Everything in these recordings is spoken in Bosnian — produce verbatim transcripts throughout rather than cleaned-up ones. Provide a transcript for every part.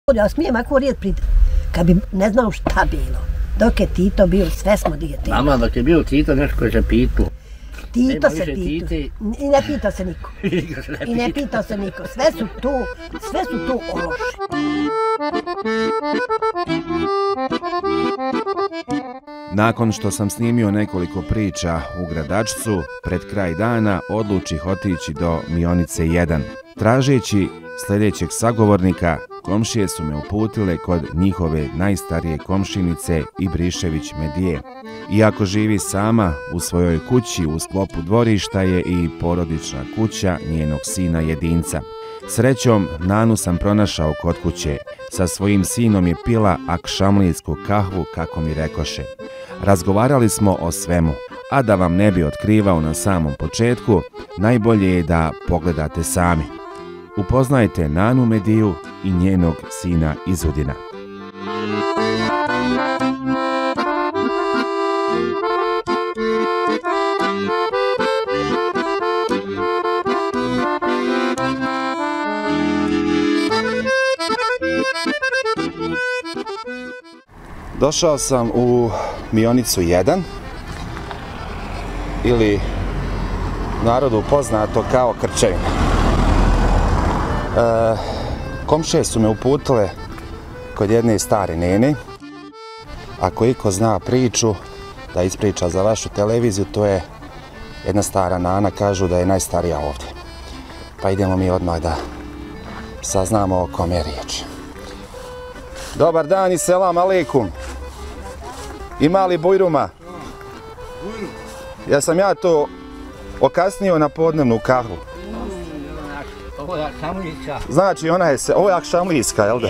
Ja smijem ako rijet prid... Kad bi ne znao šta bilo. Dok je Tito bio, sve smo dijete. Mama, dok je bio Tito, nešto koje se pitao. Tito se Tito. I ne pita se niko. I ne pita se niko. Sve su tu, sve su tu ološi. Nakon što sam snimio nekoliko priča u Gradačcu, pred kraj dana odlučih otići do Mionice jedan. Tražeći sljedećeg sagovornika, komšije su me uputile kod njihove najstarije komšinice Ibrišević Medije. Iako živi sama u svojoj kući u sklopu dvorišta je i porodična kuća njenog sina Jedinca. Srećom, Nanu sam pronašao kod kuće. Sa svojim sinom je pila akšamlijsku kahvu, kako mi rekoše. Razgovarali smo o svemu, a da vam ne bi otkrivao na samom početku, najbolje je da pogledate sami. Upoznajte Nanu Mediju i njenog sina Izudina. Došao sam u Mionicu jedan, ili narodu poznato kao Krčevina. E, komšije su me uputile kod jedne stare nene. Ako iko zna priču da ispriča za vašu televiziju, to je jedna stara nana, kažu da je najstarija ovdje. Pa idemo mi odmah da saznamo o kome je riječ. Dobar dan i selam aleikum. Ima li bujruma? Ja sam ja to okasnio na podnevnu kahvu. Ovo je akšamlijska. Znači, ona je se... Ovo je akšamlijska, jel da?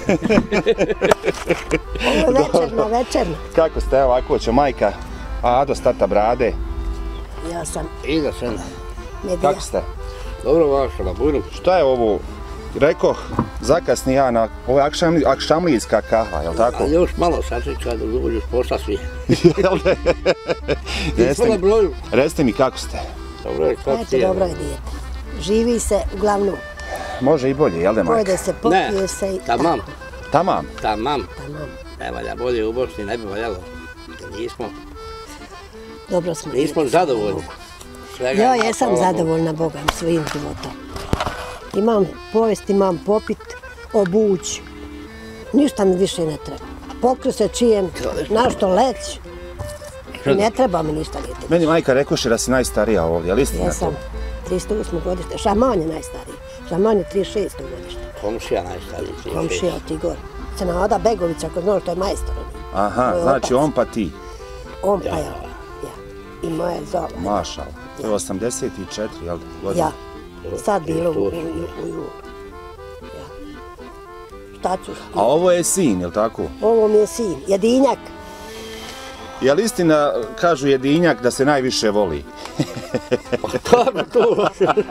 Ovo je večerno, večerno. Kako ste, evo, ako će majka, Ado, tata Brade. Ja sam I da sam. Medija. Kako ste? Dobro vaša, na bujru. Šta je ovo? Rekoh, zakasni ja na... Ovo je akšamli, akšamlijska kahva, jel tako? A još malo sačeka da dođeš posla svi. Jel da? Recite mi, broju. recite mi kako ste? Dobro je, kako ti Eto, je? dobro je dijete. Živi se uglavnom. Može i bolje, jel da, majka? Pojede se, popije se i... Tamam, Tamam. tamam. Tamam. Ne valja bolje u Bosni, ne bi valjalo. Nismo, Dobro smo. nismo zadovoljni. Svega Ja ima, jesam hvala Bogu. zadovoljna Bogom svojim životom. Imam pojest, imam popit, obuć. Ništa mi više ne treba. Pokrio se čijem, našto leć. Ne treba mi ništa vidjeti. Meni majka rekoše da si najstarija ovdje, ali istina to? Jesam tristo osmo godište. Šaman je najstariji. Šaman je trideset šesto godište. Komšija najstariji. Komšija od Tigor. Senada Begović, ako znaš, to je majstor. Aha, znači on pa ti. On pa Ja. ja. Ja. I moja zova. Mašal. To je osamdeset četiri, jel da? Godine. Ja. Sad bilo u, u, u julu. Ja. Šta ću? A ovo je sin, jel tako? Ovo mi je sin, jedinjak. Jel istina, kažu jedinjak, da se najviše voli? Kako to?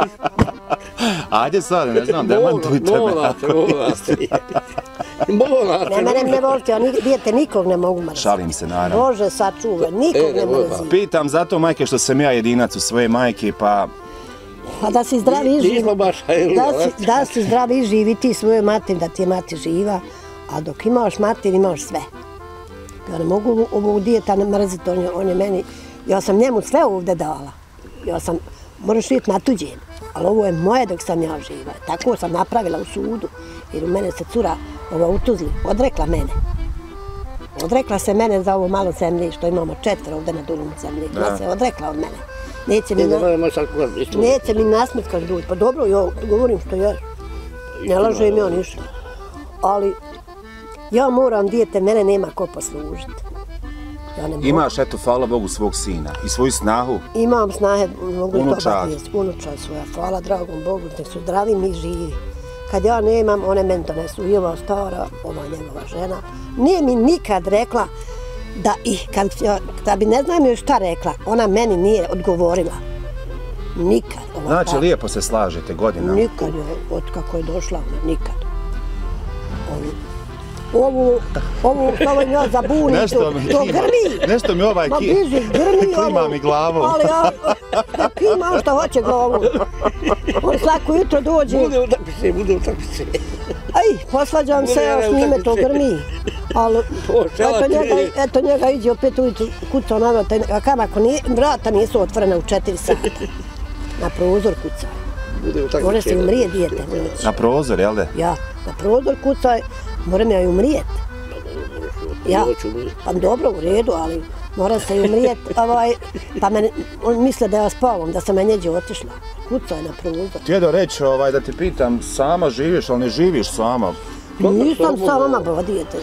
Ajde sad, ne znam, demantujte me. Mola se, mola se. Mola se. Ne, mene ne volite, oni dijete nikog ne mogu mrziti. Šalim se, naravno. Bože, sačuvaj, nikog E, ne ne, mrzi. Pitam zato, majke, što sam ja jedinac u svoje majke, pa... Pa da si zdrav i živ. Nismo baš hajli. Da si, da si zdrav i živ i ti svoje mater, da ti je mati živa. A dok imaš mater, imaš sve. Ja ne mogu ovog dijeta ne mrziti, on je, on je meni... Ja sam njemu sve ovdje dala. Ja sam, moraš vidjeti na tuđen. Ali ovo je moje dok sam ja živa. Tako sam napravila u sudu. Jer u mene se cura ova u Tuzli odrekla mene. Odrekla se mene za ovo malo zemlje, što imamo četvr ovdje na Dulom zemlji. Ona se odrekla od mene. Neće mi, na, neće mi nasmet kad dođe. Pa dobro, ja govorim što je. Ne lažem ja ništa. Ali ja moram dijete, mene nema ko poslužiti. Ja ne mogu. Imaš, eto, hvala Bogu, svog sina i svoju snahu. Imam snahe, mogu i Unučad. toga jest, unučad svoja, hvala dragom Bogu, nek su zdravi mi živi. Kad ja nemam, one meni donesu i ova stara, ova njegova žena. Nije mi nikad rekla da ih, kad, da bi ne znam još šta rekla, ona meni nije odgovorila. Nikad. Ova Znači, ta- lijepo se slažete godinama. Nikad, je, od kako je došla ona, nikad. On, ovu, ovu, što ovo njoj zabuni, to, to grmi. Nešto mi ovaj Ma biži, grmi ovo. Klima mi glavom. Ali ja, da klima što hoće glavu. On svako jutro dođe. Bude utakmice, bude utakmice. Aj, posvađam se, još njime to grmi. Ali, eto njega, eto njega iđe opet ujutru kucao na vrata, a kam ako nije, vrata nisu otvorena u četiri sata. Na prozor kucaj. Bude utakmice. More se umrije dijete. Na prozor, jel da? Ja, na prozor kucaj, moram ja i umrijet. Ja, pa dobro, u redu, ali mora se i umrijet. Ovaj, pa me, on misle da ja spavam, da sam me njeđe otišla. Kucaj na prozor. Htjedo reći ovaj, da te pitam, sama živiš, ali ne živiš sama? Nisam sama, bo dijete.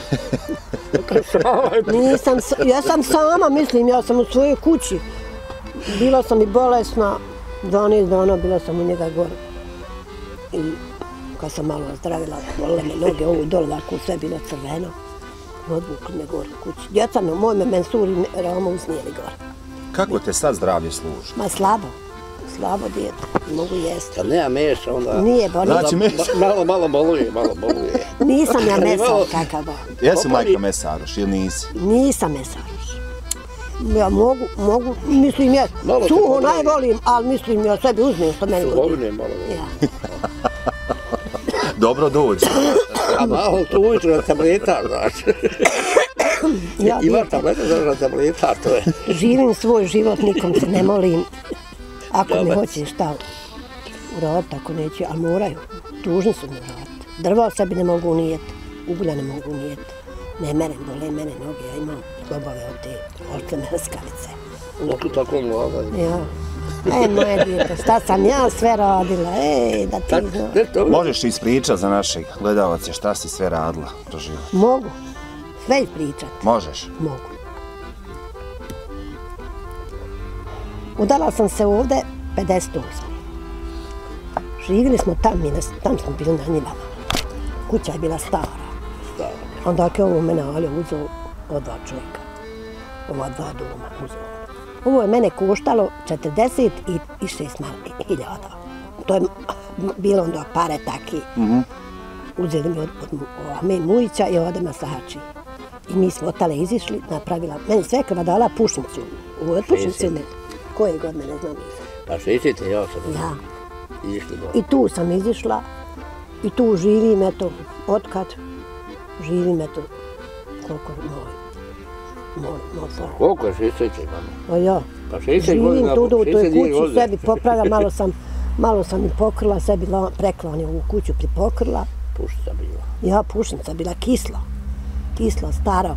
Nisam, ja sam sama, mislim, ja sam u svojoj kući. Bila sam i bolesna, dvanaest dana bila sam u njega gore. I kad sam malo zdravila, bolile me noge, ovu dole, ovako sve bilo crveno. I odvukli me gore kući. Djeca me, moj me mensuri Roma uznijeli gore. Kako te sad zdravlje služi? Ma slabo, slabo dijete, ne mogu jesti. Kad nema meša, onda... Nije, bo Znači meša? Malo, malo boluje, malo boluje. Nisam ja mesar kakav bo. Jesi majka mesaroš ili nisi? Nisam mesaroš. Ja mogu, mogu, mislim ja, suho najvolim, ali mislim ja sebi uzmem što meni godi. Suhovine malo volim. Ja. Dobro dođi. A malo tu ujutro na tableta, znaš. Ja, Ima tableta, znaš na tableta, to je. Živim svoj život, nikom se ne molim. Ako ne hoće šta uraditi, ako neće, ali moraju. Dužni su mi uraditi. Drva sebi ne mogu unijeti, uglja ne mogu unijeti. Ne mene, bole mene noge, ja imam zlobove od te oštre mrskavice. Ono tu tako mlada. Ja. E, moje dijete, šta sam ja sve radila, ej, da ti znaš. Možeš ispričati za našeg gledalce šta si sve radila pro život? Mogu, sve ispričati. Možeš? Mogu. Udala sam se ovde pedeset osme. Živjeli smo tam, tam smo bili na njivama. Kuća je bila stara. Onda je ovo mene Aljo uzeo od dva čovjeka. Ova dva doma uzeo. Ovo je mene koštalo četrdeset šest hiljada. To je bilo onda pare taki. Uzeli mi od me Mujića i ode Masahači. I mi smo otale izišli, napravila, meni svekava dala pušnicu. Ovo je pušnicu me. Koje godine, ne znam. Pa šestite, ja sam. Ja. Izišli do. I tu sam izišla. I tu živim, eto, otkad živim, eto, koliko moj. Moj, moj par. Koliko je šestet imamo? A ja. Pa šestet godina, živim tu u toj šestet kući, godine. sebi popravila, malo sam, malo sam i pokrila, sebi preklonila ovu kuću, pripokrila. Pušnica bila. Ja, pušnica bila kisla. Kisla, stara.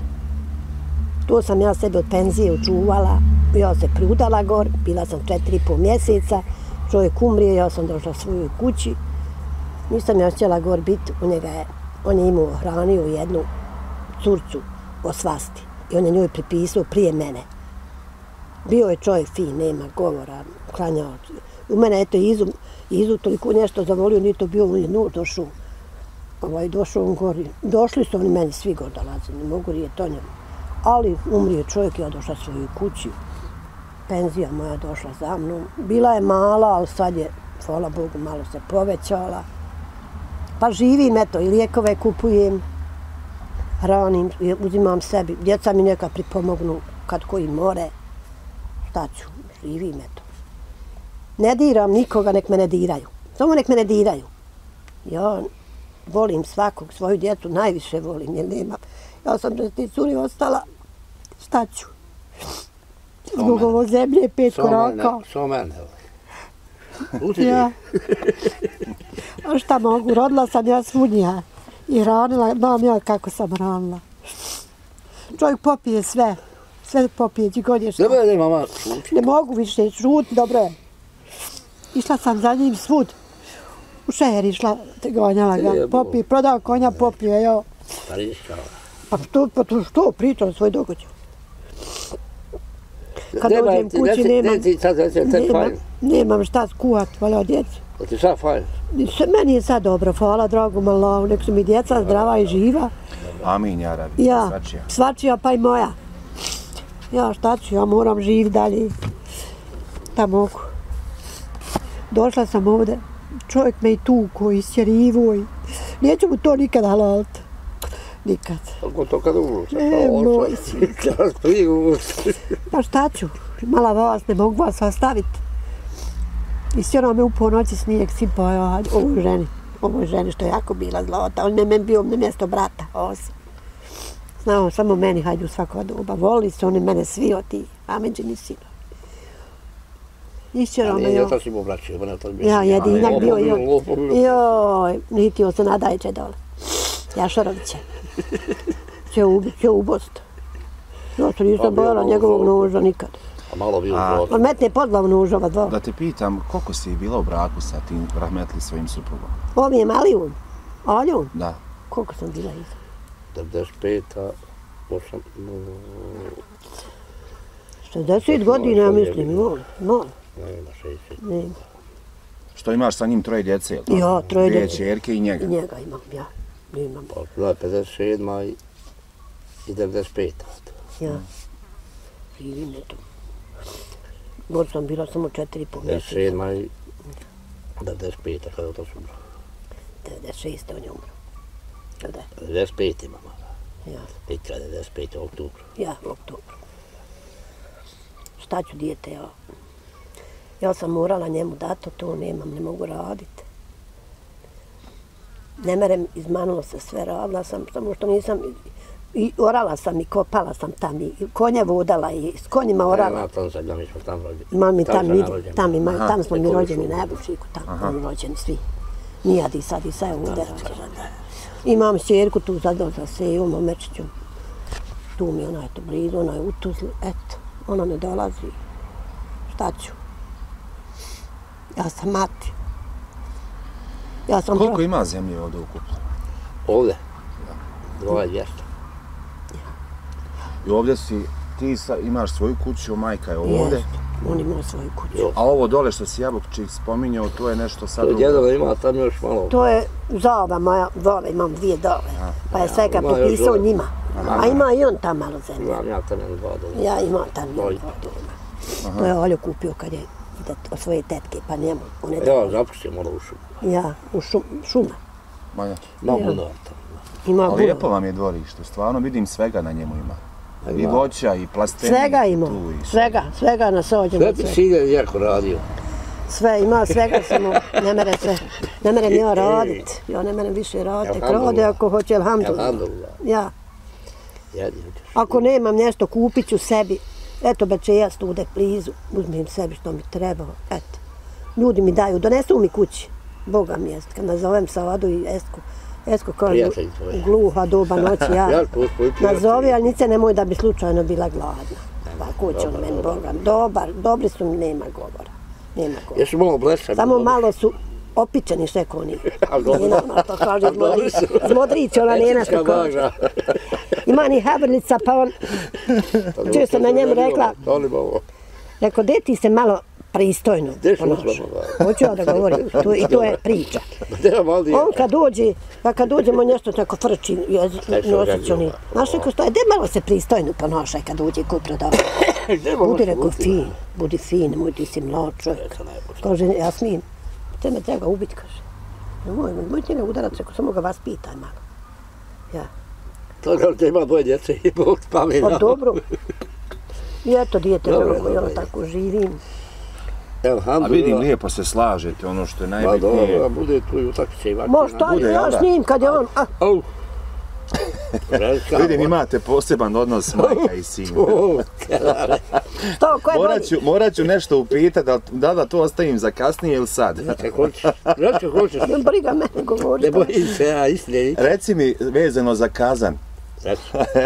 Tu sam ja sebi od penzije učuvala. Ja se priudala gor, bila sam četiri i pol mjeseca. Čovjek umrije, ja sam došla svojoj kući. Nisam ja htjela gor biti, u njega je, on je imao hranio jednu curcu o svasti. I on je njoj pripisao prije mene. Bio je čovjek fin, nema govora, klanjao. U mene, eto, Izu, Izu toliko nešto zavolio, nije to bio, on je no, došao. Ovaj, došao on gori. Došli su oni meni svi gor dolazi, ne mogu rijeti o njemu. Ali umrije čovjek, ja došla svojoj kući. Penzija moja došla za mnom. Bila je mala, ali sad je, hvala Bogu, malo se povećala. Pa živim, eto, i lijekove kupujem, hranim, uzimam sebi. Djeca mi neka pripomognu kad koji more. Šta ću, živim, eto. Ne diram nikoga, nek me ne diraju. Samo nek me ne diraju. Ja volim svakog, svoju djecu najviše volim, jer nema. Ja sam da ti curi ostala, šta ću? Zbog ovo zemlje, pet koraka. Samo mene. Ja. A šta mogu, rodila sam ja svunja i hranila, znam ja kako sam hranila. Čovjek popije sve, sve popije, ti god je šta. Dobro je, mama, šuti. Ne mogu više, šuti, dobro je. Išla sam za njim svud. U šeher išla, gonjala ga, popije, prodao konja, popije, jo. Stariška. Pa što, pa to što, pričam svoj događaj. Kad dođem kući nemam, nemam, nemam šta skuhat, hvala djeci. A ti sad fajn? Meni je sad dobro, hvala dragom Allahu, nek su mi djeca zdrava i živa. Amin, ja rabi, ja, svačija. Svačija pa i moja. Ja šta ću, ja moram živ dalje. Da mogu. Došla sam ovde, čovjek me i tuko, isjerivo i neću mu to nikad halaliti. Nikad. Kako to kad uvuča? E, moj sin. Kad prije uvuča. Pa šta ću? Mala vas, ne mogu vas ostaviti. I sjeno me upao noći snijeg sipao, ja, ovoj ženi. Ovoj ženi što je jako bila zlota. On je meni bio na mjesto brata, osim. Znao samo meni, hajde u svako doba. Voli su oni mene svi od ti Ameđini sinovi. Isćero me, Ja jo. sam si mu vraćao, mene to bio. Ja, jedinak bio i on. Lopo bio. Joj, niti on se nadajče dole. Jašaroviće. Će ubiti, će ubost. Ja se nisam bojala njegovog noža nikad. A malo bio u On metne pod glavu nožova dva. Da te pitam, koliko si bila u braku sa tim rahmetli svojim suprugom? Ovo je Malijun. Aljun. Da. Koliko sam bila iza? devedeset peta, osam... šezdeset godina, ja mislim, no, no. Nema, šezdeset. Nema. Što imaš sa njim troje djece, jel' tako? Ja, troje Dvije djece. ćerke i njega. I njega imam, ja. Imam. Pa, bila je pedeset sedma i devedeset peta. Ja. Živim je tu. God sam bila samo četiri i po devedeset mjeseca. sedma i devedeset peta, kada to su bilo. devedeset šeste on je umro. Kada je? devedeset pete mama. Ja. Ikra devedeset pete u oktobru. Ja, u oktobru. Šta ću dijete, ja? Ja sam morala njemu dati, to nemam, ne mogu raditi. Ne merem, izmanulo se sve, radila sam, samo što nisam, i orala sam i kopala sam tam, i konje vodala i s konjima orala. Nema, tam sam, mi smo tam rođeni. Imam mi tam, sam ja mi, rođen. tam, ima, tam smo mi Neko rođeni više. na Jabučiku, tam smo mi rođeni svi. Nije Adisa, Adisa je ovdje rođena. Imam šćerku tu zadao za Sejom, Omečićom. Tu mi ona je tu blizu, ona je u Tuzli, eto, ona ne dolazi. Šta ću? Ja sam mati. Ja sam Koliko pro... ima zemlje ovdje ukupno? Ovdje? Dva dvjesto. I ovdje si, ti sa, imaš svoju kuću, majka je ovdje. Jest, on ima svoju kuću. A ovo dole što si Jabučik spominjao, to je nešto sad drugo. Djedova ima tam još malo. To je zova moja, dole, imam dvije dole. Pa je svega ima još popisao dole. njima. A ima i on tam malo zemlje. Imam ja tam jedan dva doma. Ja imam tam Doj. jedno doma. To je Oljo kupio kad je ide od svoje tetke, pa njemu. On je Ja zapustio malo u šumu. Ja, u šum, šuma. Manja. Ima Ja. budova tam. Ima Ali puno. lijepo vam je dvorište, stvarno vidim svega na njemu ima. I Ima. voća, i plasteni. Svega ima, tu i sve. svega, svega na sođenu. Sve ti silje jako radio. Sve ima, svega samo, ne mere se, ne merem ja radit. Ja ne merem više radit, tek rade ako hoće, alhamdulillah. Alhamdulillah. Ja, Jedi, hoćeš. ako nemam nešto, kupit ću sebi. Eto, beće ja stude blizu, uzmem sebi što mi treba, eto. Ljudi mi daju, donesu mi kući. Boga mi jest, kad nazovem Sadu i Esku. Esku kaže, Prijatelji tvoji. gluha doba noći, ja. Ja to tvoj prijatelj. Nazovi, ali nice nemoj da bi slučajno bila gladna. Pa kuće on meni, Boga, dobar, dobri su mi, nema govora. Nema govora. Jesu malo bleša. Samo malo su opičeni šekoni. A dobro. Nena, ono to kaže iz Dobri Modrića. su. Iz Modrića, ona Nena što Etička kaže. važa. Ima ni habrlica, pa on, čuo sam na njemu rekla, To li ovo? rekao, deti se malo pristojno Gdje su ponaša. uslano, da? Hoću ja da govorim, to, i to je priča. Gdje mali? On kad dođe, ja kad dođem, on nešto tako frči, jezik, Nešto nosić gađa. oni. Znaš, rekao, što je, gdje malo se pristojno ponašaj kad dođe ko prodava. Gdje malo Budi, se rekao, vuti? fin, budi fin, nemoj ti si mlad čovjek. Eto, najbolje. Kaže, Jasmin, te me treba ubiti, kaže. Nemoj, nemoj ti ga udarat, rekao, samo ga vas pitaj malo. Ja, To kao da ima dvoje djece i Bog spamena. pa dobro. I eto, dijete, Dobro, drago, ja dobro. tako živim. A vidim, lijepo se slažete, ono što je Pa najbitnije. dobro, bude tu i utakmice i vakina. Mo šta bude, je, jel ja da? s njim kad je on, a, Au. Velika. Vidim, imate poseban odnos majka i sin. O, što, ko je Morat bolji? ću, morat ću nešto upitati, da, da da to ostavim za kasnije ili sad. Znači, hoćeš, znači, hoćeš. Ne briga mene govori. Ne bojim se, ja istine. Reci mi vezano za kazan, Znači,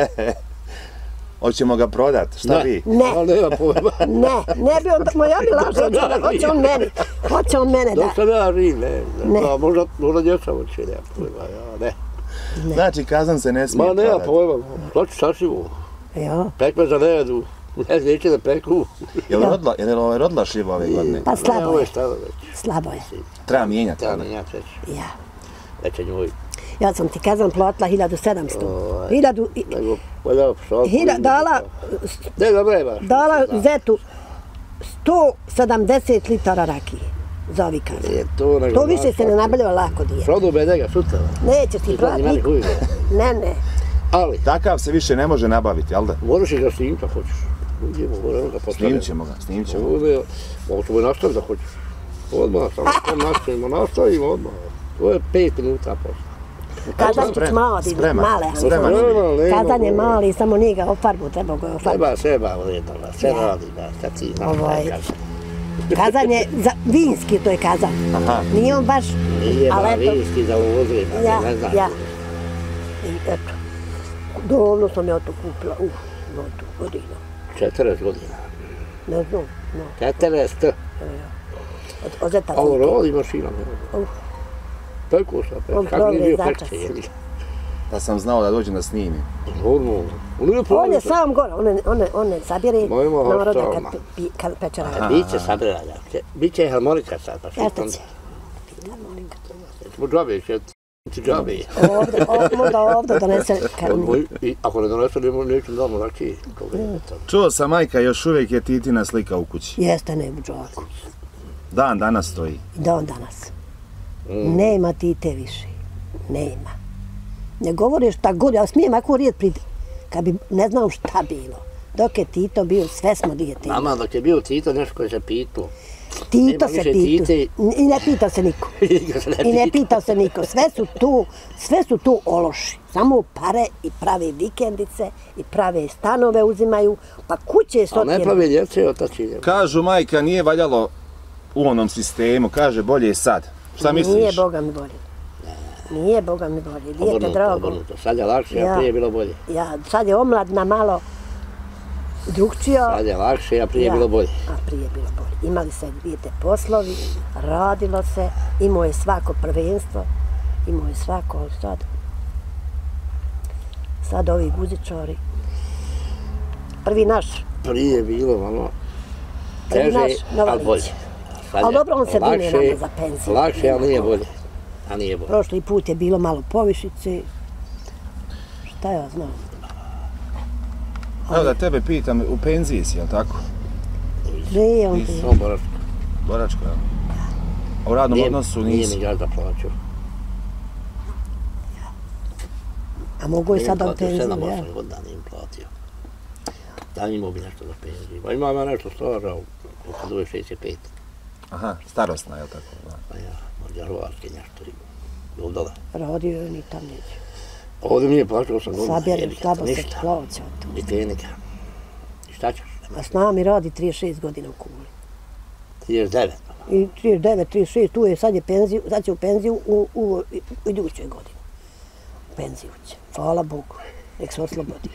hoćemo ga prodat, šta vi? Ne, ali nema pojma. ne, ne bi on, moja bi laža, hoće, hoće on meni, hoće on mene Dok da. sam ja živ, ne. Ne. Da, možda, možda djeca hoće, nema pojma, ja, ne. Znači, kazan se ne smije Ma nema prodati. pojma, što ću sasvimo. Ja, Pekmeza ne jedu, ne neće da peku. Je li rodila, je li ovaj rodila šljiva ove godine? pa Ne, slabo ovo je je, šta već. slabo je, Treba mijenjati. Ja ali? ne, ja već. ja. Već je njoj. Ja sam ti kazan platila hiljadu sedamsto. Ovaj. Hiljadu, i- Nego, valjda, što? hilja, dala, Ne, dobro je baš. dala zetu sto sedamdeset litara rakije za ovi kazan. Je to nego... To više se ne nabavljava lako dije. Produ be njega sutra. Nećeš ti Ti prodati meni niko. huj. Ne, ne. Ali, Takav se više ne može nabaviti, jel da? moraš i ga snimiti ako hoćeš. Uđemo, moramo ga postaviti. Snimit ćemo ga, snimit ćemo. Ovdje, mogu ćemo nastaviti da hoćeš. Odmah, samo kom nastavimo, nastavimo odmah. To je pet minuta posle. Kazančić mali, Spreman, male. spreman. Kazan je mali, samo nije ga ofarbu, treba ga ofarbu. Treba, treba, uredno, sve radi, da, šta ti Ovaj, Kazan je, za, vinski to je kazan. Aha. Nije on baš, Nije ba ali eto, vinski za uvozli, ja, ne znam. ja. I eto, davno sam ja to kupila, uh, no tu godinu. četrdeset godina. Ne znam, no. četrdeset. Od, od zeta A on sam rodi mašina. Uh. Tako šta, On kak nije provede bio začas. pekće. Da sam znao da dođem da snimim. Normalno. On je On je problem. sam gore, on ne, on ne, on ne sabire Mojmo naroda kad, ostalo. pe- pi- kad peče A rada. biće sabiranja. Biće harmonika sad. Pa Jeste što će. Smo džabe, će ti džabe. Ovdje, ovdje, možda ovdje donese, kad, I ako ne donesu, neću damo račiji. Čuo sam, majka, još uvijek je Titina slika u kući. jeste ne u džaku. Dan danas stoji. I dan danas. Nema Tite više. Nema. Ne govoriš šta god, ja smijem ako rijet prid, kad bi ne znam šta bilo. Dok je Tito bio, sve smo dijete. Mama, dok je bio Tito, nešto koji se pitu. Tito nema se više pitu. Tite. I ne pita se niko. I ne pita se niko. Sve su tu, sve su tu ološi. Samo pare i prave vikendice i prave stanove uzimaju. Pa kuće je A sotjene. ne pravi djece, otac ide. Kažu, majka, nije valjalo u onom sistemu, kaže, bolje je sad. Šta misliš? Nije Boga mi bolje. Nije Boga mi bolje. Dijete Obrnuto, drago. obrnuto. Sad je lakše, Ja. a prije je bilo bolje. Ja, sad je omladna malo drugčija. Sad je lakše, a prije je bilo bolje. A prije je bilo bolje. Imali se dijete poslovi, radilo se, imao je svako prvenstvo, imao je svako, ali sad, sad ovi guzičari. Prvi naš, Prije je bilo malo Prvi teže, naš ali Novalić. bolje. Sad Ali je dobro, on se brine lakše, nama za penziju. Lakše, ali nije bolje. A nije bolje. prošli put je bilo malo povišice. Šta ja znam? Evo da tebe pitam, u penziji si, jel tako? Ne, on Ti ti- Samo boračko. Boračko, jel? A u radnom Nije- odnosu Nije nisi? mi gazda plaćao. a mogu je Nije sad mi u platio, penziju, sedam, ja. osam godina nije mi platio. Da imao bi nešto za penziju. Pa ima ima nešto staža, kad uje šezdeset pet. Aha, starosna, jel tako? Da. Pa ja, možda Hrvatske nešto ima. Do dole. Radio je ni tam neće. Ovdje mi je plaćao osam godina. Sabjerim jebi ga, slabo se ništa. plaća od toga. I tehnika. I šta ćeš? A s nami radi trideset šest godina u Kuli. trideset devet. I trideset devet, trideset šest, tu je sad je penziju, sad će u penziju u, u, u idućoj godini. U penziju će. Hvala Bogu. Nek se oslobodi.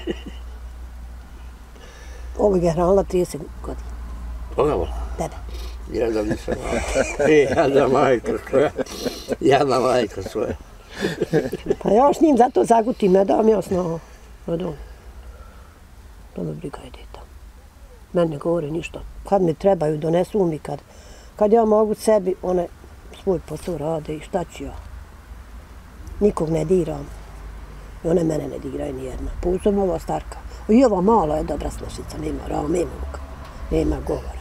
Ovo ga je hranila trideset godina. Koga vola? Tebe. Ja da nisam Jadna majka svoja. Jadna majka svoja. Pa ja s njim zato zagutim, ne dam ja snao. Ne dam. To me briga ide tamo. Meni ne govori ništa. Kad mi trebaju, donesu mi kad. Kad ja mogu sebi, one svoj posao rade i šta ću ja. Nikog ne diram. I one mene ne diraju nijedna. Posebno ova starka. I ova mala je dobra slušica, nema rame, nema muka. Nema govora.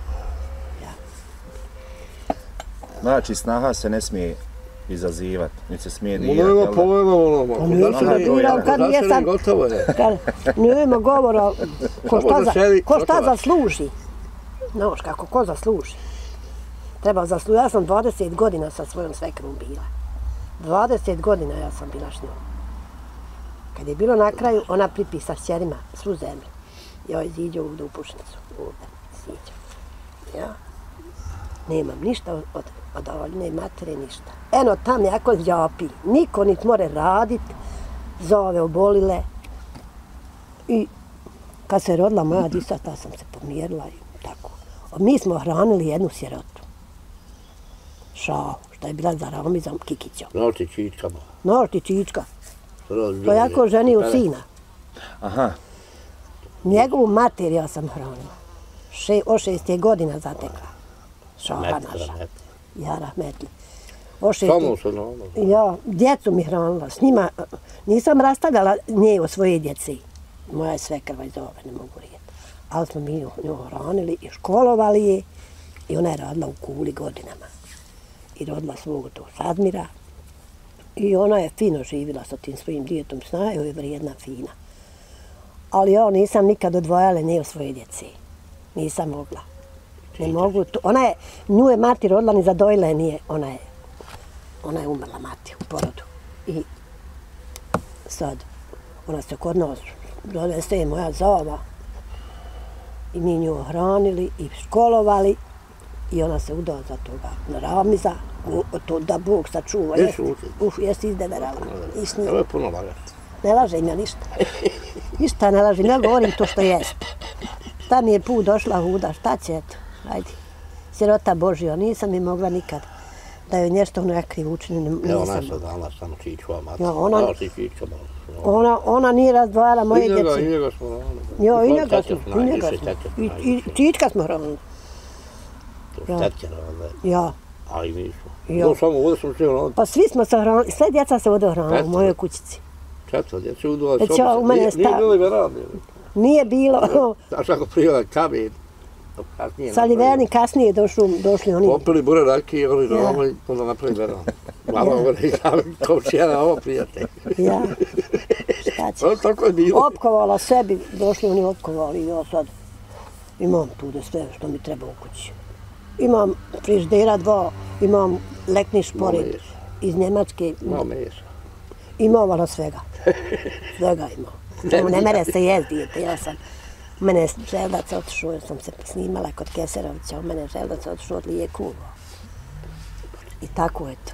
Znači, snaha se ne smije izazivati, niti se smije dirati, Nema jel da? pojma ono. Pa nisam Aha, ne to je dirao jako. kad jesam. Gotovo je. Kad nema govora, ko šta, Samo da za, sedi, ko šta gotovo. zasluži. Znaš kako, ko zasluži. Treba zaslužiti. Ja sam dvadeset godina sa svojom svekrom bila. dvadeset godina ja sam bila s njom. Kad je bilo na kraju, ona pripisa s ćerima svu zemlju. Ja iziđu ovdje u pušnicu, ovdje, siđu. Ja nemam ništa od, od, od ovoljne matere, ništa. Eno tam jako zjapi, niko nit more radit, zove obolile. I kad se rodila moja disa, ta sam se pomjerila i tako. A mi smo hranili jednu sjerotu. Šao, što je bila za Ramizom Kikićom. Znaš ti čička ba. Znaš ti Čička, to jako ženi u sina. Aha, Njegovu mater ja sam hranila. Še, o šest je godina zatekla. Šaha naša. Ja rahmetli. O šest je- Samo se ono. Ja, djecu mi hranila. S njima nisam rastavljala nje o svoje djeci. Moja je svekrva iz ove, ne mogu rijeti. Ali smo mi nju nju hranili i školovali je. I ona je radila u Kuli godinama. I rodila svog to Sadmira. I ona je fino živjela sa tim svojim djetom, snaju je vrijedna, fina. Ali ja nisam nikad odvojala nje od svoje djece. Nisam mogla. Ne mogu. Ona je, nju je mati rodila, ni zadojila je nije. Ona je, ona je umrla mati u porodu. I sad, ona se kod nas donese moja zova. I mi nju hranili i školovali. I ona se udala za toga na Ramiza. To da Bog sačuva. Uf, jesi izdeverala. Ovo je puno lagati. Ne lažem ja ništa. Ništa ne lažem, ja govorim to što jest. Šta mi je put došla huda, šta će eto, ajde. Sirota Božja, nisam mi mogla nikad da joj nešto nekrivo učiniti. Evo ona se dala samo čičva, mati. Ja, ona, ona, ona nije razdvajala moje djece. I njega smo hranili. Jo, i njega smo, i njega smo. I, i čička smo hranili. Tetke hranili. Ja. A i mi smo. Ja. Samo ovdje smo sve hranili. Pa svi smo se hranili, sve djeca se ovdje hranili u mojoj kućici. Četvrlo djece udala sobi. Nije, nije bilo i verandi. Nije bilo. Znaš ako prijela kamen. Saliveni kasnije došli, došli oni. Popili bure rakije, oni doma i onda napravili verand. Mama govori, kao čijena ovo prijatelj. Ja, šta će? Tako je bilo. Opkovala sebi, došli oni opkovali i ja sad imam tu da sve što mi treba u kući. Imam friždera dva, imam lekni šporet iz Njemačke. No mesa. Imam svega. Svega imam. Ne mere se jezditi, ja sam. U mene je želdac otišao, jer sam se snimala kod Keserovića, u mene je želdac otišao od lijeku. I tako eto.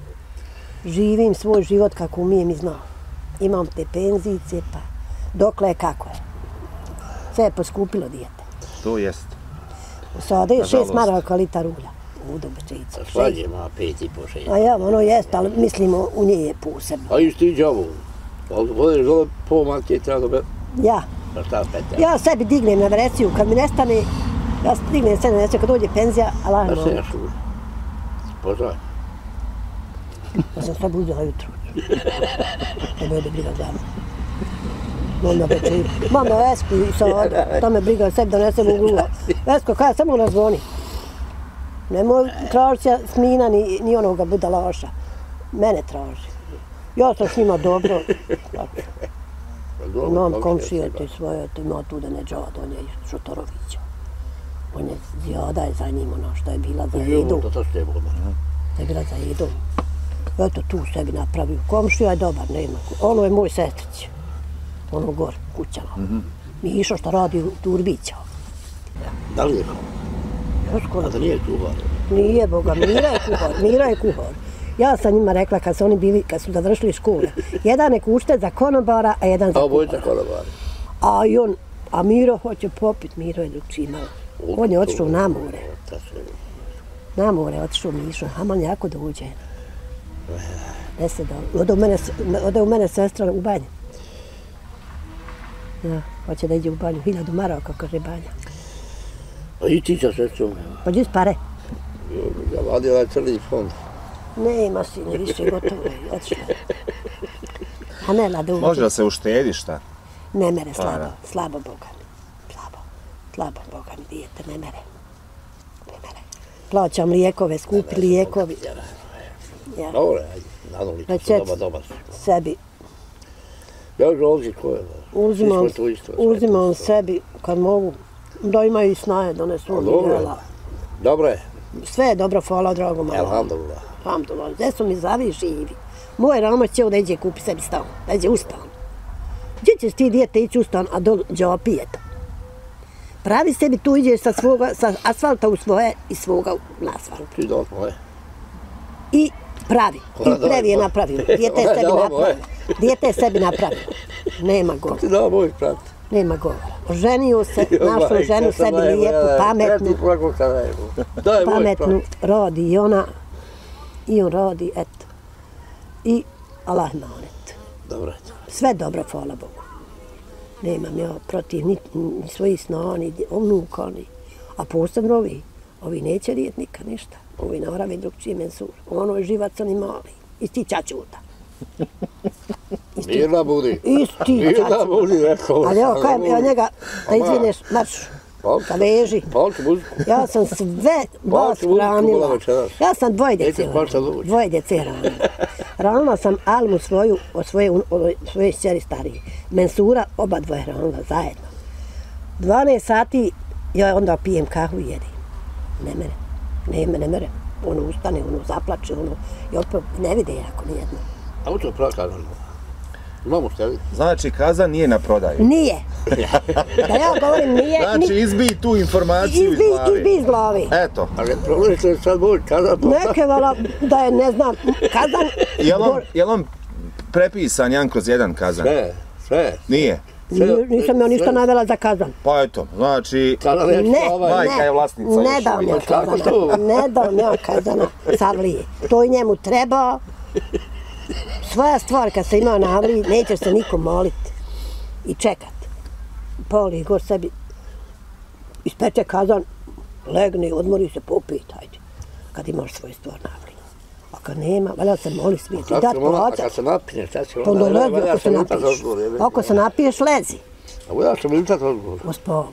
Živim svoj život kako umijem i znam. Imam te penzice, pa dokle je kako je. Sve je poskupilo dijete. To jest. Sada je šest maraka litar ulja u Dobričicu. Svađe ima pet i po šest. A ja, ono jest, ali mislimo u nje je posebno. A iš ti džavu. Vodeš dole po matije, treba dobe... Ja. Ja sebi dignem na vereciju, kad mi nestane, ja dignem sve na vereciju, kad dođe penzija, Allah ne mogu. Da se ja šuvi. Pozdravim. Ja sam sve budila jutro. Ne bude briga za me. Onda večer. Mama, Vesku i sad, to me briga sebi da nesem u gruva. Vesko, kada samo nazvoni. Nemoj tražiti Smina ni, ni onoga budalaša. Mene traži. Ja sam s njima dobro. Imam komšije te svoje, te ima tu da ne džad, on je iz Šutorovića. On je zjada je za njim, ono što je bila za jedu. To je bila za jedu. Eto tu sebi napravio. Komšija je dobar, nema. Ono je moj sestrić. Ono gor, kućama. Mišo što radi u Turbića. Da li je kuhar? A da nije kuhar? Nije, Boga, Mira je kuhar, Mira je kuhar. Ja sam njima rekla kad su oni bili, kad su završili škole, jedan je kuštet za konobara, a jedan za kuhara. A obojica konobara. A i on, a Miro hoće popit, Miro je drugčiji malo. On je otišao na more. Na more je otišao Mišo, Haman jako dođe. Deset dana. Ode u mene sestra u banju. Ja, hoće da iđe u banju, hiljadu maraka, kaže banja. A i ti sa sestrom? Pa gdje pare? Ja vadila je crni fond. Ne, ima sine, više gotovo je, otišla. A ne, lada uvođe. Može da se uštedi šta? Ne mere, slabo, slabo Boga mi. Slabo, slabo Boga mi, dijete, ne mere. Ne mere. Plaćam lijekove, skupi lijekovi. Dobro, ajde, nadali to su dobar, dobar. Sebi. Ja už ovdje ko je, uzimam, uzimam sebi, kad mogu, da imaju i snaje, da ne su jela. Dobro je. Sve je dobro, hvala drago malo. Alhamdulillah. Alhamdulillah, gdje su mi zavi živi. Moj Ramo će da iđe kupi sebi stan, da iđe u stan. Gdje ćeš ti dijete ići u stan, a do džopije to? Pravi sebi tu iđeš sa, svoga, sa asfalta u svoje i svoga na asfalt. Ti do moje. I pravi. I previ je napravio. Dijete je sebi napravio. Dijete je sebi napravio. Nema govora. Ti da moj prat. Nema govora. Oženio se, našao ženu sebi lijepu, pametnu. Pametnu rodi i ona. I on rodi, eto. I Allah manet. Dobro. Sve dobro, hvala Bogu. Nemam ja protiv ni, ni svojih sna, ni unuka, ni... A posebno ovi. Ovi neće rijet nikad ništa. Ovi naravi drugčiji mensur. Ono je živac, oni mali. Isti čačuta. Mirna budi. Isti Mirna čačuta. budi, rekao. Ali evo, kajem, evo njega, da izvineš, marš, da veži. Ja sam sve vas hranila. Ja sam dvoje djece hranila. Dvoje djece hranila. Hranila sam Almu svoju, od svoje, od svoje šćeri starije. Mensura, oba dvoje hranila zajedno. dvanaest sati ja onda pijem kahu i jedim. Ne mere, ne, ne mere. Ono ustane, ono zaplače, ono, i opet ne vide jako nijedno. A u to prava kazan? Imamo šteli? Znači, kazan nije na prodaju. Nije. Da ja govorim nije. Znači, izbij tu informaciju izbi, iz glavi. Izbi iz glavi. Eto. Ali problem što je sad moj kazan... Neke vala da je, ne znam, kazan... Je li on, je li on prepisan jedan kroz jedan kazan? Sve, sve. Nije? Nije, nisam ja ništa navela za kazan. Pa eto, znači... Kazan je Ne, ovaj... Majka je vlasnica ne još dam ja uvijek. kazana, ne dam ja kazana Savlije. To i njemu treba. Svoja stvar kad se imao na Avliji, nećeš se nikom moliti i čekat. Poli gor sebi, ispeče kazan, legne, odmori se, popit, hajde. Kad imaš svoju stvar na Avliji. A kad nema, valja se moli svijet i dat A plaća. kad se napineš, šta će Pa onda onda? lezi ako se napiješ. Ako se napiješ, lezi. A ja sam militat odgovor. Gospodoj.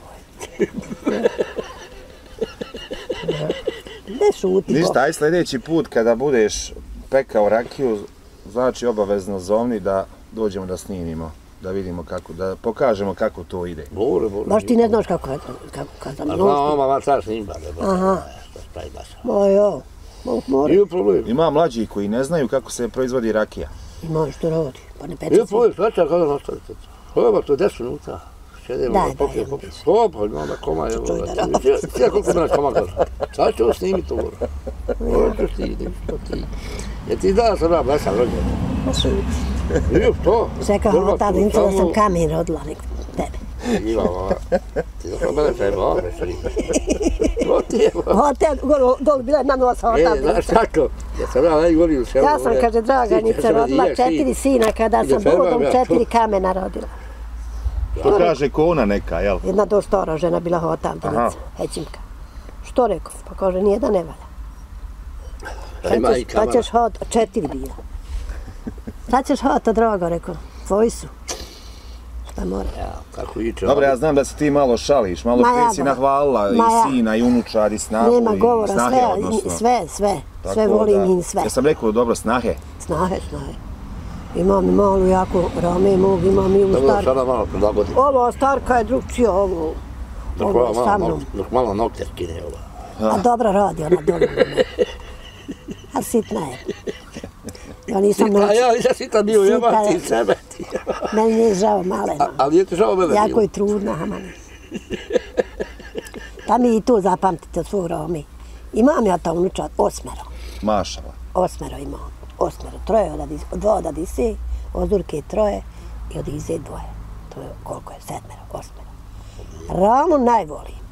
Ne šuti. Ništa, aj sljedeći put kada budeš pekao rakiju, znači obavezno zovni da dođemo da snimimo, da vidimo kako, da pokažemo kako to ide. Bore, bore. Baš ti ne znaš kako je kako kazan. A znam, oma, ma sad snimba, ne ba. Aha. Ma jo, mora. Nije problem. Ima mlađi koji ne znaju kako se proizvodi rakija. Ima što rodi, pa ne peče Nije se. problem, šta će kada nastavite? Hvala, to je deset minuta. Šedemo, Daj, popije, daj, popije. ja Hvala, pa imam da koma, evo. Čuj da radi. Sve koliko mene koma kaže. Sad ću ovo snimiti ovo. Ovo ću ti, ništa ti. Jer ti da sam ja blesan rođen. Ma šuti. Nije to. Čekao Prva ovo tada, tu nisam da sam samo- kamen rodila nek tebe. Ima, ova. Ti da sam mene treba, ova, sri. To ti je, ova. Hotel, golo, dole bila jedna nosa E, hotel. znaš kako? Ja sam ja najgori u selu. Ja sam, kaže, Draganica, rodila četiri sina kada sam povodom četiri kamena rodila. To kaže kona neka, jel? Jedna do stara žena bila Aha. hotamdinica, Hećimka. Što rekao? Pa kaže, nijedan ne valja. Ima i Sad kamera. ćeš hod, četiri bila. Sad ćeš hod, to drogo, rekao, tvoji su. Šta mora? Ja, kako iče. Dobro, ja znam da se ti malo šališ, malo Ma prije ja, si ba. nahvalila i Ma ja. sina i unučad i snahu Nema i govora, snahe, sve, odnosno. sve, sve, sve Tako volim da- i sve. Ja sam rekao dobro snahe. Snahe, snahe. Imam i malu jako rame mog, imam i u Dobro, star. sada malo prilagodim. Ovo starka je drugčije, ovo, Dok ovo ova je sa malo, mnom. nok- dok malo nokte skine ova. A dobro radi ona dobro. A sitna je. Ja nisam Sita, noć, ja nisam sita bio, Sita jebati je. sebe. ti. meni nije žao malena. A- Ali je ti žao mene Jako bilo. je trudna, Hamani. Pa mi i tu zapamtite od svog Romi. Imam ja ta unučad osmero. Mašala. Osmero imam. Osmero. Troje od Adise, dva od Adise, od Urke troje i od Ize dvoje. To je koliko je? Sedmero, osmero. Ramu najvolim.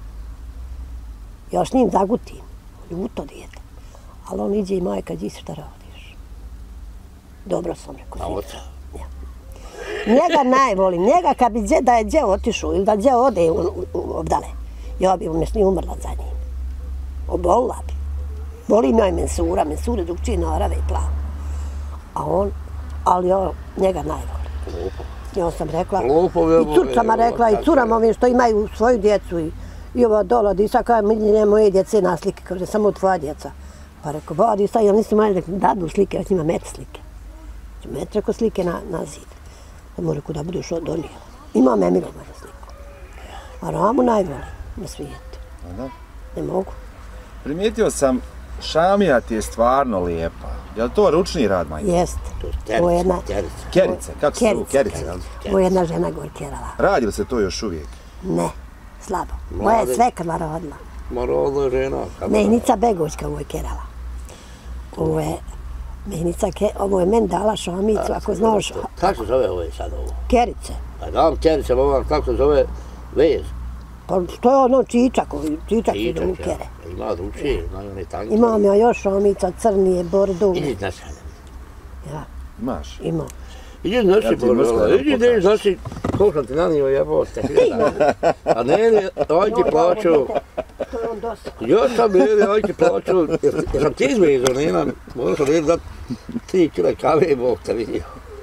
Još njim zagutim. Ljuto dijete. Ali on iđe i majka, gdje si šta radiš? Dobro sam rekao. A sine. oca. Njega najvolim, njega kad bi dje, da je dje otišao ili da dje ode u, u, u obdale, ja bi umjesto njih umrla za njim. Obolila bi. Boli mi joj mensura, mensura drugčije narave i plava. A on, ali ja njega najvolim. Lupo. Ja sam rekla, Lupo, evo, i curcama evo, rekla, i tako curama je. ovim što imaju svoju djecu i, i ova dola Disa, kao mi ne moje djece na slike, kaže, samo tvoja djeca. Pa rekao, ba Disa, ja nisi manje da dadu slike, ja s njima met slike. Met rekao slike na, na zid. Da mu rekao da budeš donijela. Imam Emilovanu sliku. A Ramu najvolim na svijetu. A da. Ne mogu. Primijetio sam, šamija ti je stvarno lijepa. Je li to ručni rad, majka? Jeste. To je Ovo je jedna, terica, terica. Kerice, kako se zove? Kerice. Kerice, jel? ovo je jedna žena gor kerala. Radi li se to još uvijek? Ne, slabo. Moja je Mlade. sve krva rodila. Moralna je žena. kamera. Mehnica Begovićka ovo je kerala. Ovo je Mehnica, ke, ovo je meni dala šomicu, ako znaš, Kako se zove ovo je sad ovo? Kerice. Pa dam Kerice, ovo kako se zove vez. Pa što je ono čičak, ovi čičak ide u Čičak, kere. ja. Ima drugčije, imaju one tanke. Imam ja još šomica, crnije, bordo. Idi na sada. Ja, Imaš. imam. Idi nosi, Ja ti mrsko Božola, da idi pokažem. da nosi, koliko sam ti nanio jebote. A ne, ne, oj ti plaću. To je on dosta. Još sam bili, oj ti plaću. Jer sam ti izvezao, nema, možda sam bili da tri kile kave, Bog te vidio.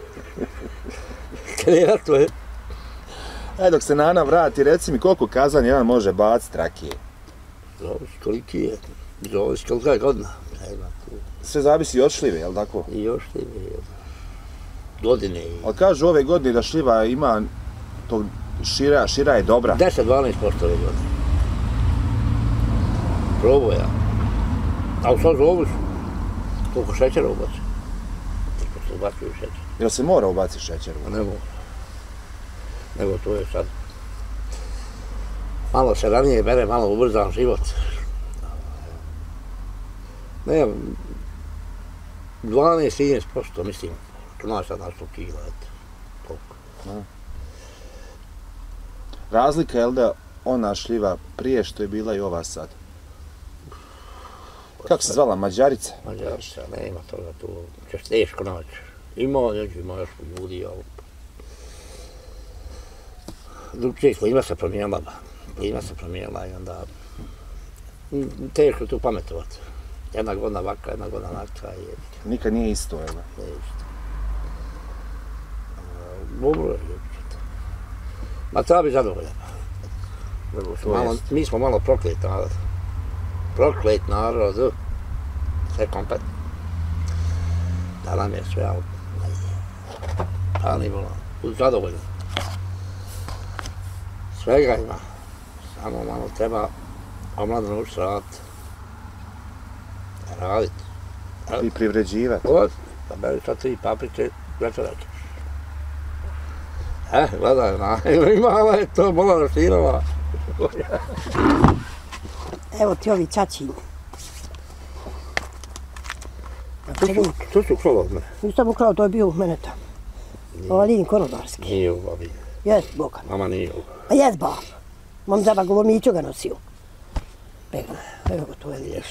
Kreato je. Aj, dok se Nana vrati, reci mi koliko kazan jedan može baciti rakije. Zavisi koliki je, zavisi kolika je godina. Ne znam, tu. sve zavisi od šljive, jel tako? I još šljive, godine. Ali kažu ove godine da šljiva ima, tog šira, šira je dobra. deset do dvanaest posto ove godine. Probao ja. A u sad zovu su, koliko šećera ubaci. Koliko se ubacuju šećer. Jel se mora ubaciti šećer? Ne mora. Nego to je sad. Malo se ranije bere, malo ubrzan život. Ne, dvanaest do trinaest posto mislim, to nas sad na sto kila, eto, toliko. Razlika je li da ona šljiva prije što je bila i ova sad? Kako se zvala, Mađarica? Mađarica, nema toga tu, ćeš teško naći. Ima, neđu, ima još ljudi, ali... Drugčije, klima se promijenila, klima se promijenila i onda... Teško tu pametovati. Jedna godina ovakva, jedna godina onakva i... Nikad nije isto, jel? Nije isto. Dobro je ljubčet. Ma treba bi zadovoljan. Mi smo malo proklet narod. Proklet narod. Sve kompletno. Da nam je sve, ali... Pa nije bilo. Zadovoljan. Svega ima. Samo malo treba omladno naučiti raditi. Raditi. I privređivati. Od, pa beri sad tri paprike, večerak. Eh, gledaj, imala je to, bola raširala. Evo ti ovi čačinji. To su ukrala od mene. Nisam ukrao, to je bio u mene tamo. Ova Lidin Konodarski. Nije u babi. Jes, Boga. Mama nije u. A jes, ba. Mam zaba govorniću ga nosio. Begna, evo ga, to je vidiš.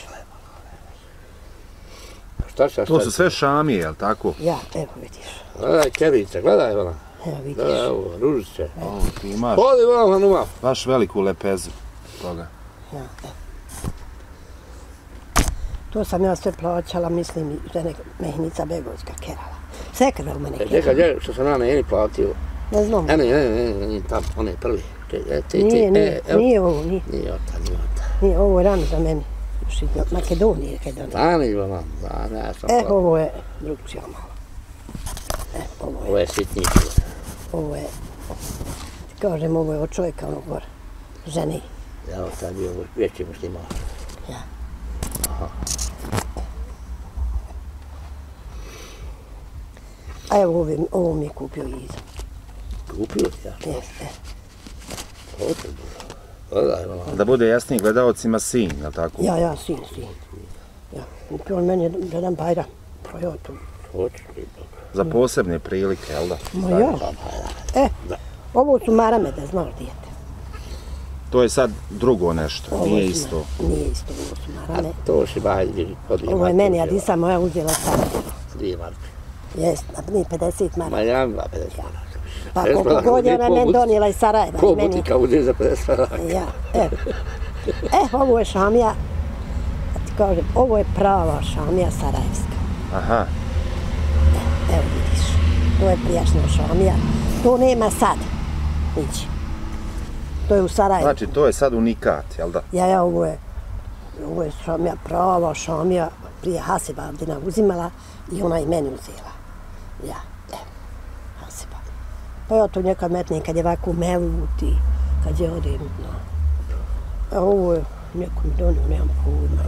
Šta šta šta? To su sve šamije, jel tako? Ja, evo vidiš. Gledaj kerice, gledaj ona. Evo vidiš. Gledaj ovo, ružice. O, ti imaš Hodi vam, Hanuma. baš veliku lepezu toga. Ja, evo. To sam ja sve plaćala, mislim, žene Mehnica Begovska kerala. Sve kada u mene kerala. Neka dje, što sam ja meni platio. Ne znam. E, ne, ne, ne, ne, tam, on je prvi. Nije, nije, nije ovo, nije. Nije ota, nije ota. Nije, ovo je rano za meni. Još iz Makedonije, kada ono. Da, nije vam, da, ne, ja sam E, platio. ovo je drugčija malo. E, ovo Ovo je, je sitniji. ovo je, kažem, ovo je od čovjeka onog gore, žene. Ja, ota je bio veći musliman. Ja. Aha. A evo, ovo, ovo mi je kupio Iza. Kupio ti ja. Jes, e. Ovo te bilo. Gledaj, ona. Da bude jasniji gledalcima sin, jel tako? Ja, ja, sin, sin. Ja, kupio on meni jedan bajram. Projotu. Hoćeš ti to. Za posebne prilike, jel da? Ma ja. E, ovo su marame, da znaš, dijete. To je sad drugo nešto, Ovo nije su isto. ma- Nije isto, ovo su marame. To si bajdi, po dvije Ovo je marke meni, a uzela. di sam moja uzela sad. Dvije marke. Jes, a nije pedeset Ma maraka. ja imam pedeset maraka. Pa pedeset koliko maraka, god je ko ona meni but- donijela iz Sarajeva. Ko i meni- butika uzeti za pedeset maraka? Ja, evo. E, ovo je šamija, da ti kažem, ovo je prava šamija sarajevska. Aha, Evo vidiš, to je prijašnja šamija. To nema sad, nići. To je u Sarajevu. znači to je sad unikat, jel da? Ja, ja, ovo je, ovo je šamija, prava šamija, prije Hasiba Abdina uzimala i ona i meni uzela. Ja, evo, Hasiba. Pa ja to nekad metnem kad je ovako meluti, kad je odim, no. A ovo je, neko mi donio, nemam pojma.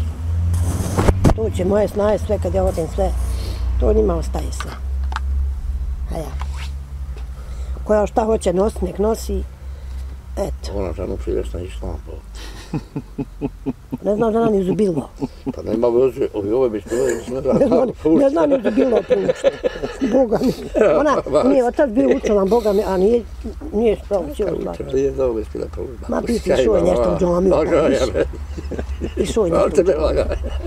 To će moje snaje sve, kad ja odim sve, to njima ostaje sve. A ja. Koja šta hoće nositi, nek nosi, eto. Ona ženu prideš na islam, po. Ne znam da nam je zubilo. Pa nema veze, ovi ove bi spjeli, ne znam, Ne znam, kako pušta. ne znam ni zubilo pušta. Boga mi. Ona nije otac bio učelan, Boga mi, a nije, nije što učio. Kako nije da ove spjela pušta. Ma ti si išao je nešto u džamiju, pa Laga, išao. ja Išao je ne. nešto. Tebe laga.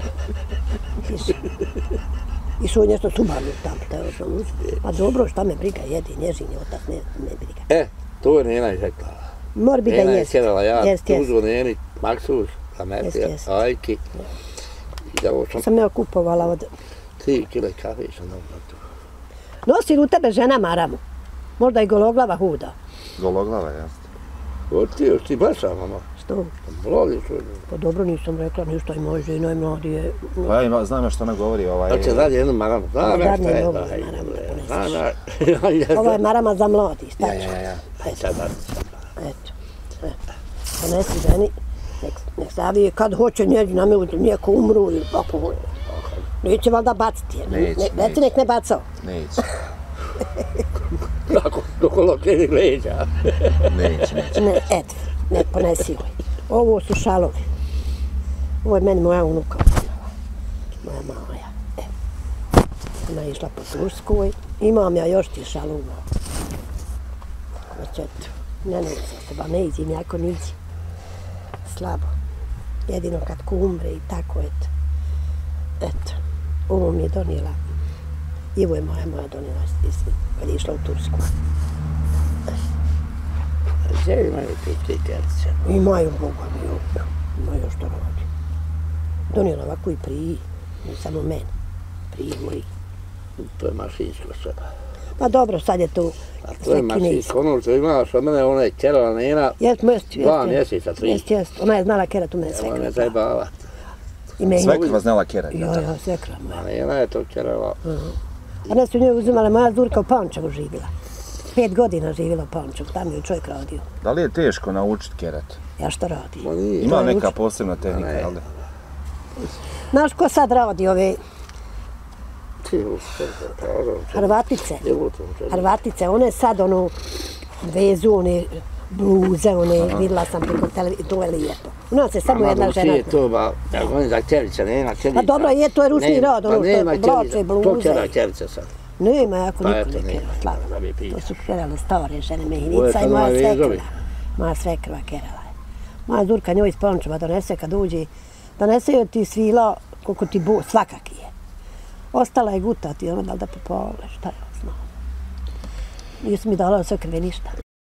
Išao je nešto subavno tamo. Pa dobro, šta me briga, jedi, nježi, nje otac, ne, ne briga. E, to je Nena izrekla. Mora bi da Nena je jest. sjedala ja, Jest, jest. tuzu Neni, Maksus, Ametija, Jest, jest. Ajki. I da ovo sam Sam ja kupovala od... tri kile kafe sam dobila tu. Nosi u tebe žena maramu. Možda i gologlava huda. Gologlava, jasno. O ti, još ti baša, mama. Što? Mladi su. Pa dobro, nisam rekla ništa i moja žena i mladi je... Pa ja znam što ona govori. Ovaj... Hoće dalje jednu maramu. Znam ja šta je. Ovo je marama za mladi, staću. Ja, ja, ja. Eto. Eto. Ponesi ženi, nek savije kad hoće njezi na me, nijeko umru ili kako hoće. Neće valjda baciti. Neće, neće. Nek ne bacao. Neće. Kako dokolo kreni leđa. Neće, neće. Ne, eto, nek ponesi joj. Ovo su šalovi. Ovo je meni moja unuka. Moja maja. E. Ona je išla po Turskoj. Imam ja još ti šaluma. Znači, eto, ne nužno se, ba ne izi, jako niđi. Slabo. Jedino kad ko umre i tako, eto. Eto, ovo mi je donijela. Ivo je moja, moja donijela, kad je išla u Tursku. Gdje imaju ti ti terce? Imaju, Boga mi, imaju što radi. Donijela ovako i prije, ne samo meni, prije moji. To je mašinsko sve. Pa dobro, sad je to A to je mašinsko, ono što imaš od mene, ona je kerala nena, jest, jest, dva mjeseca, tri. Jest, jest, ona je znala kerat u mene svekra. Ona me zajebala. Svekra znala kerat? Jo, jo, svekra moja. A nena je to kerala. A ne su njoj uzimala, moja Zurka u Pančevu živjela. Pet godina živjela u Pančevu, tamo je čovjek radio. Da li je teško naučiti kerat? Ja što radi? Ima neka posebna tehnika, jel da? Znaš ko sad radi ove Hrvatice? Hrvatice, one sad ono vezu, one bluze, one vidjela sam preko televizije, to je lijepo. U nas je samo jedna žena. To ba, ja govorim za Čelića, nema Čelića. Pa dobro je, to je ručni rad, ono što bloče, bluze. To kera Čelića sad. Nema, jako niko ne kera, slabo. To su kerale stare žene, Mehinica i moja svekrva. Moja svekrva kerala je. Moja Zurka njoj iz Pančeva donese kad uđe, donese joj ti svila koliko ti bo, svakaki je. Ostala je gutati, ono da li da popole, šta je znao. Nisu mi dala sve krve ništa.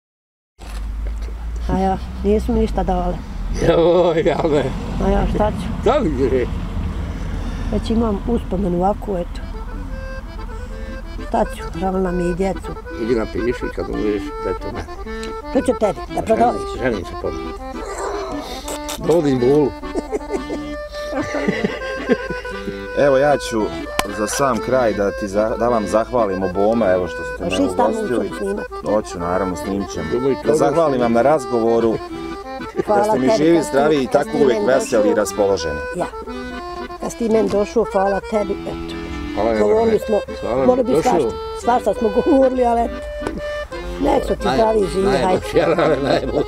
A ja, nisu mi ništa dale. Joj, ja me. A ja, šta ću? Da li gre? Već imam uspomenu ovako, eto. Šta ću, žalila mi i djecu. Idi napiši kad umreš da je to mene. To ću tebi, da prodoliš. Ženim se podno. Dovodim bolu. Evo ja ću za sam kraj da ti za, da vam zahvalim oboma, evo što ste me ugostili. Hoću, naravno, snimit ćemo. Da zahvalim vam na razgovoru, da ste mi živi, zdravi i tako uvijek veseli i raspoloženi. Ja. Kad si ti meni došao, hvala tebi, eto. Govorili smo, mora biti svašta, svašta smo govorili, ali eto. Nek su ti zdravi i živi, hajde. Najbolji, ja najbolji.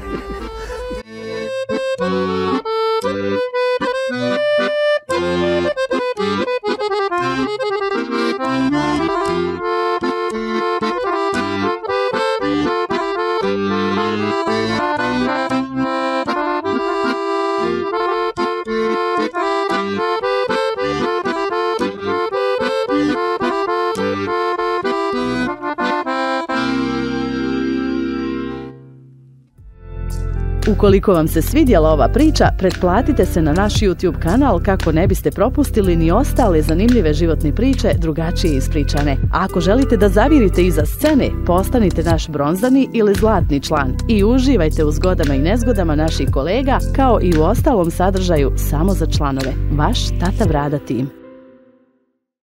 Ukoliko vam se svidjela ova priča, pretplatite se na naš YouTube kanal kako ne biste propustili ni ostale zanimljive životne priče drugačije ispričane. A ako želite da zavirite iza scene, postanite naš bronzani ili zlatni član i uživajte u zgodama i nezgodama naših kolega kao i u ostalom sadržaju samo za članove. Vaš Tata Brada tim.